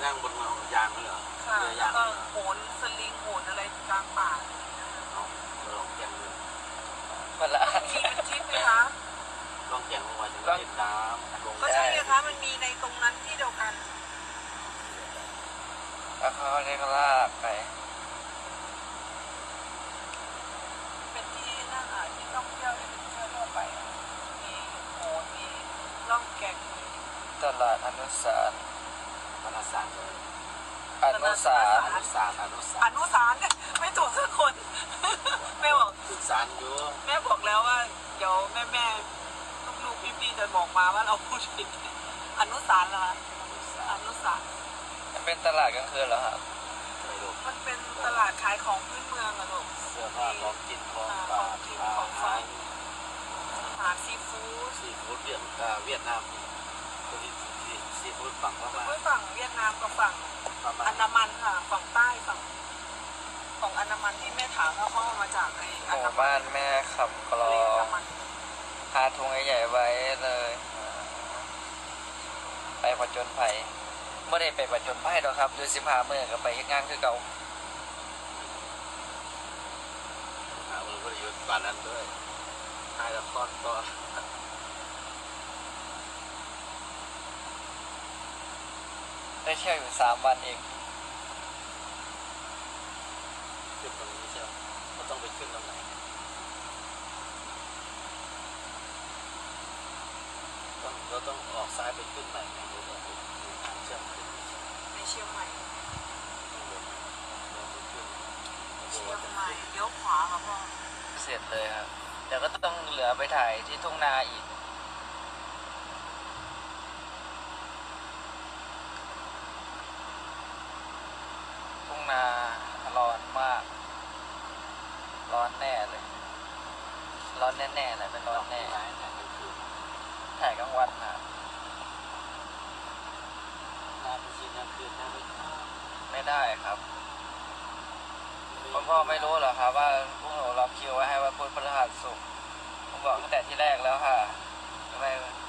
นั่งบนยางเลยเหรอค่ะแล้วก็โหนสลิงโหนอะไรกลางป่าลองแข่งเลยมันละมีเป็นทริปไหมคะลองแข่งลงมาจะเล่นน้ำลงก็ใช่ไงคะมันมีในตรงนั้นที่เดียวกันแล้วเขาเรียกลากไปเป็นที่นั่งที่ท่องเที่ยวที่เป็นเที่ยวทั่วไปมีโหนมีล่องแก่งตลาดอนุสารอนุสารเลยอนุสารอนุสารอนุสารอนุสารไม่ถูกสักคนแม่บอกศึกษาอยู่แม่บอกแล้วว่าเดี๋ยวแม่ลูกพี่ๆจะบอกมาว่าเราพูดผิดอนุสารเหรออนุสารมันเป็นตลาดกลางคืนเหรอครับมันเป็นตลาดขายของพื้นเมืองอะลูกเสื้อผ้าของกินของฝากอาหารซีฟู้ดเวียดนามซีฟู้ดฝั่งพม่าฝั่งเวียดนามกับฝั่งอันดามันค่ะฝั่งใต้ฝั่งของอันดามันที่แม่ถามว่าเขาเอามาจากไอ้หมู่บ้านแม่ขับกลองพาทุงใหญ่ๆไว้เลยไปผจญภัยไม่ได้ไปผจญภัยหรอกครับดู15 มื้อก็ไปงานคือเก่ามือก็อยู่บ้านนั้นด้วยทายละครต่อได้เที่ยวอยู่3 วันเองขึ้นตรงนี้ใช่ไหมเราต้องไปขึ้นตรงไหนเราต้องออกซ้ายไปขึ้นใหม่ไหมหรือว่าทางเชื่อมขึ้นในเชียงใหม่เชียงใหม่เลี้ยวขวาค่ะพ่อเสร็จเลยครับเดี๋ยวก็ต้องเหลือไปถ่ายที่ทุ่งนาอีกทุ่งนาร้อนมากร้อนแน่เลยร้อนแน่ๆเลยเป็นร้อนแน่ถ่ายกลางวันนะน้ำจริงน้ำคืนน้ำไม่ได้ครับคุณพ่อไม่รู้เหรอครับว่าพวกหนูล็อกคิวไว้ให้ว่าพุธพฤหัสศุกร์ผมบอกตั้งแต่ที่แรกแล้วค่ะไม่